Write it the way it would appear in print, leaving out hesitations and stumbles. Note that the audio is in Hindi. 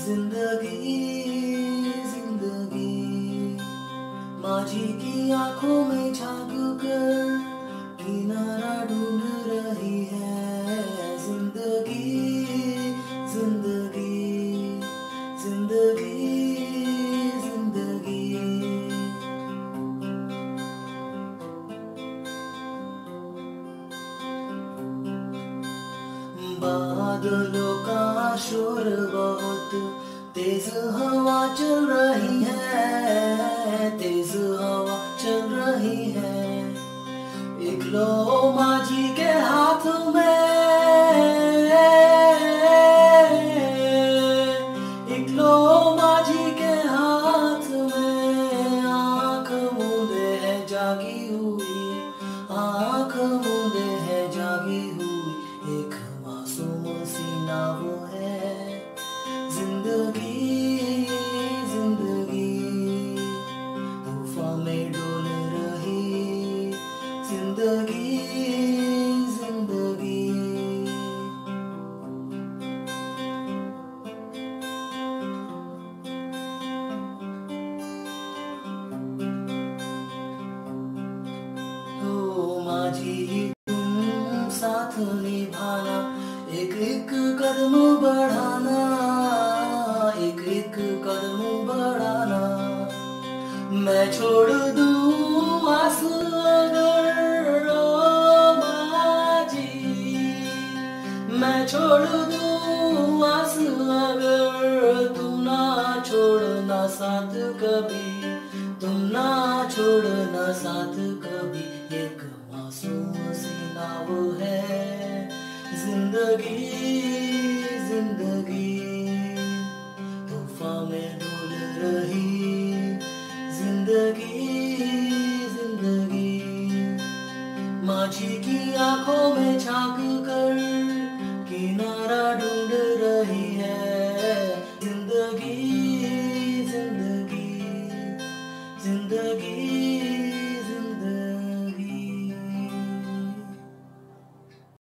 जिंदगी जिंदगी माझी की आंखों में झांक कर किनारा ढूंढ रही है। जिंदगी जिंदगी जिंदगी जिंदगी बादलों का शोर बहुत तेज हवा चल रही है, तेज हवा चल रही है। एक लो माझी के हाथ में, एक लो माझी के हाथ में। आंख मूंदे है जागी हुई, आंख मूंदे है जागी हुई। एक मासूम सी नाव है। जिंदगी जिंदगी तूफान में डोल रही। जिंदगी जिंदगी ओ माझी तुम साथ निभाना, एक एक कदम बढ़ाना, एक एक कदम बढ़ाना। मैं छोड़ दूं आंसू अगर ओ माझी, मैं छोड़ दूं आंसू अगर तुम ना छोड़ना साथ कभी, तुम ना छोड़ना साथ कभी। एक मासूम सी नाव है जिंदगी